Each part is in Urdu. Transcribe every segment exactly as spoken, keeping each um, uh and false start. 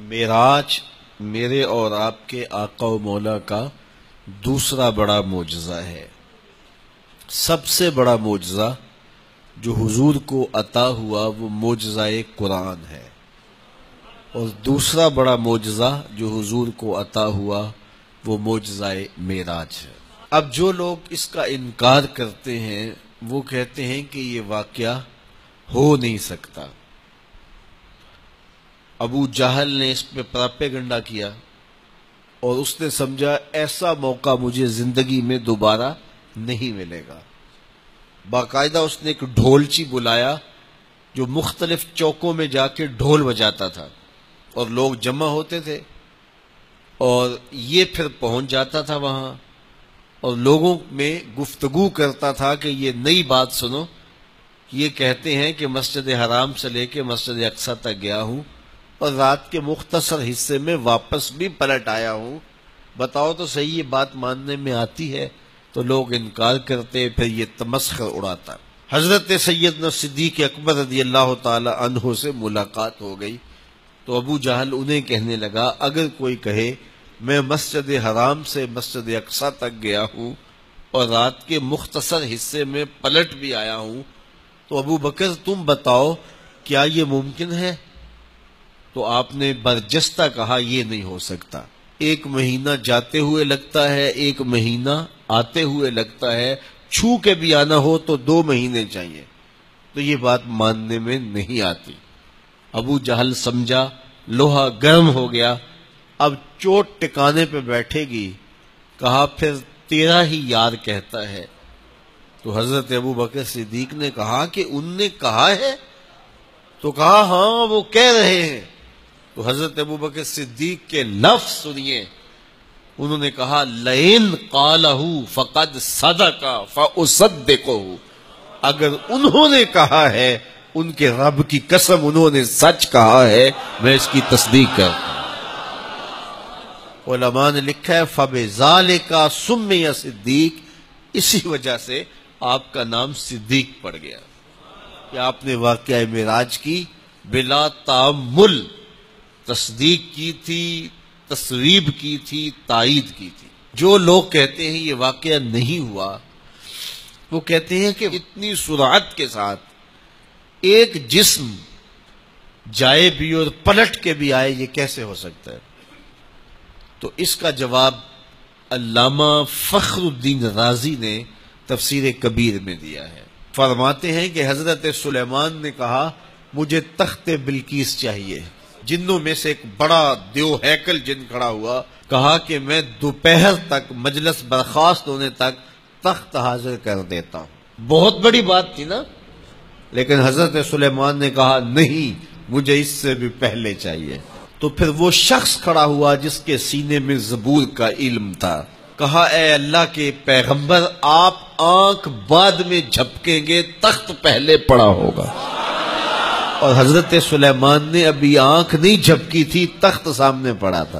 معراج میرے اور آپ کے آقا و مولا کا دوسرا بڑا معجزہ ہے۔ سب سے بڑا معجزہ جو حضور کو عطا ہوا وہ معجزہ قرآن ہے، اور دوسرا بڑا معجزہ جو حضور کو عطا ہوا وہ معجزہ معراج ہے۔ اب جو لوگ اس کا انکار کرتے ہیں وہ کہتے ہیں کہ یہ واقعہ ہو نہیں سکتا۔ ابو جہل نے اس پہ پراپیگنڈا کیا اور اس نے سمجھا ایسا موقع مجھے زندگی میں دوبارہ نہیں ملے گا۔ باقاعدہ اس نے ایک ڈھولچی بلایا جو مختلف چوکوں میں جا کے ڈھول بجاتا تھا، اور لوگ جمع ہوتے تھے اور یہ پھر پہنچ جاتا تھا وہاں اور لوگوں میں گفتگو کرتا تھا کہ یہ نئی بات سنو، یہ کہتے ہیں کہ مسجد حرام سے لے کے مسجد اقصی تک گیا ہوں اور رات کے مختصر حصے میں واپس بھی پلٹ آیا ہوں، بتاؤ تو صحیح یہ بات ماننے میں آتی ہے؟ تو لوگ انکار کرتے، پھر یہ تمسخر اڑاتا۔ حضرت سیدنا صدیق اکبر رضی اللہ تعالی عنہ سے ملاقات ہو گئی تو ابو جہل انہیں کہنے لگا اگر کوئی کہے میں مسجد حرام سے مسجد اقصی تک گیا ہوں اور رات کے مختصر حصے میں پلٹ بھی آیا ہوں تو ابو بکر تم بتاؤ کیا یہ ممکن ہے؟ تو آپ نے برجستہ کہا یہ نہیں ہو سکتا، ایک مہینہ جاتے ہوئے لگتا ہے، ایک مہینہ آتے ہوئے لگتا ہے، چھو کے بھی آنا ہو تو دو مہینے چاہیے، تو یہ بات ماننے میں نہیں آتی۔ ابو جہل سمجھا لوہا گرم ہو گیا، اب چوٹ ٹکانے پہ بیٹھے گی، کہا پھر تیرا ہی یار کہتا ہے۔ تو حضرت ابو بکر صدیق نے کہا کہ ان نے کہا ہے؟ تو کہا ہاں وہ کہہ رہے ہیں۔ تو حضرت ابو بکر صدیق کے لفظ سنیے، انہوں نے کہا لئن قالہ فقد صدق فاصدقہ، اگر انہوں نے کہا ہے ان کے رب کی قسم انہوں نے سچ کہا ہے، میں اس کی تصدیق کرتا ہوں۔ علماء نے لکھا ہے فبذالک سمی صدیق، اسی وجہ سے آپ کا نام صدیق پڑ گیا کہ آپ نے واقعہ معراج کی بلا تعمل تصدیق کی تھی، تصویب کی تھی، تائید کی تھی۔ جو لوگ کہتے ہیں یہ واقعہ نہیں ہوا وہ کہتے ہیں کہ اتنی سرعت کے ساتھ ایک جسم جائے بھی اور پلٹ کے بھی آئے، یہ کیسے ہو سکتا ہے؟ تو اس کا جواب علامہ فخر الدین رازی نے تفسیر کبیر میں دیا ہے۔ فرماتے ہیں کہ حضرت سلیمان نے کہا مجھے تخت بلقیس چاہیے۔ جنوں میں سے ایک بڑا دیو ہیکل جن کھڑا ہوا، کہا کہ میں دوپہر تک مجلس برخاست ہونے تک تخت حاضر کر دیتا ہوں۔ بہت بڑی بات تھی نا، لیکن حضرت سلیمان نے کہا نہیں مجھے اس سے بھی پہلے چاہیے۔ تو پھر وہ شخص کھڑا ہوا جس کے سینے میں زبور کا علم تھا، کہا اے اللہ کے پیغمبر آپ آنکھ بعد میں جھپکیں گے، تخت پہلے پڑا ہوگا۔ اور حضرت سلیمان نے ابھی آنکھ نہیں جھپکی تھی، تخت سامنے پڑا تھا۔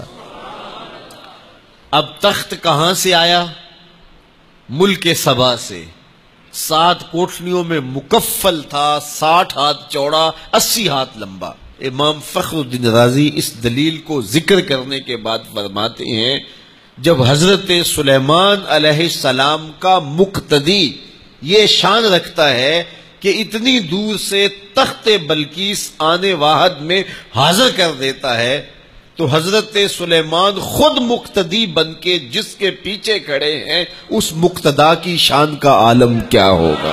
اب تخت کہاں سے آیا؟ ملک سبا سے، سات کوٹھلیوں میں مکفل تھا، ساٹھ ہاتھ چوڑا، اسی ہاتھ لمبا۔ امام فخر الدین رازی اس دلیل کو ذکر کرنے کے بعد فرماتے ہیں جب حضرت سلیمان علیہ السلام کا مقتدی یہ شان رکھتا ہے کہ اتنی دور سے تخت بلقیس آنے واحد میں حاضر کر دیتا ہے، تو حضرت سلیمان خود مقتدی بن کے جس کے پیچھے کھڑے ہیں اس مقتدا کی شان کا عالم کیا ہوگا۔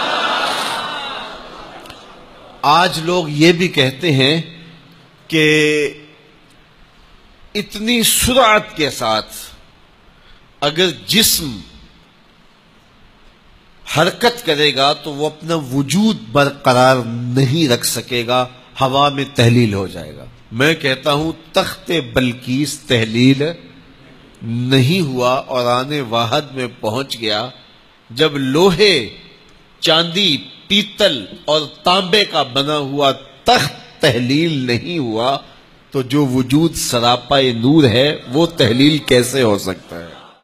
آج لوگ یہ بھی کہتے ہیں کہ اتنی سرعت کے ساتھ اگر جسم حرکت کرے گا تو وہ اپنا وجود برقرار نہیں رکھ سکے گا، ہوا میں تحلیل ہو جائے گا۔ میں کہتا ہوں تخت بلقیس تحلیل نہیں ہوا اور آنے واحد میں پہنچ گیا۔ جب لوہے، چاندی، پیتل اور تانبے کا بنا ہوا تخت تحلیل نہیں ہوا تو جو وجود سراپا نور ہے وہ تحلیل کیسے ہو سکتا ہے؟